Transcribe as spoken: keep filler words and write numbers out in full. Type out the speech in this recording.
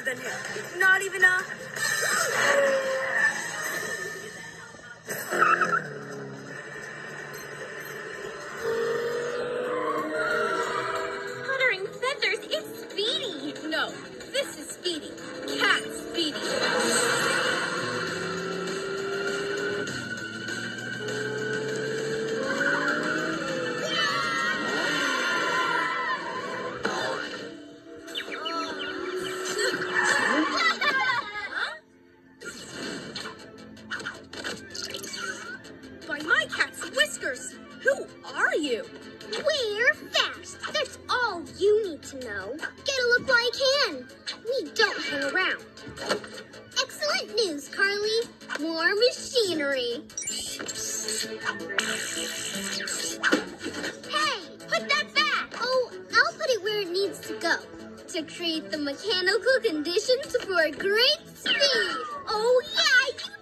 than him. Not even a... Fluttering feathers, it's Speedy. No, this is Speedy. Cat Speedy. By my cat's whiskers! Who are you? We're fast. That's all you need to know. Get a look while you can. We don't hang around. Excellent news, Carly. More machinery. Hey, put that back. Oh, I'll put it where it needs to go to create the mechanical conditions for great speed. Oh, yeah, you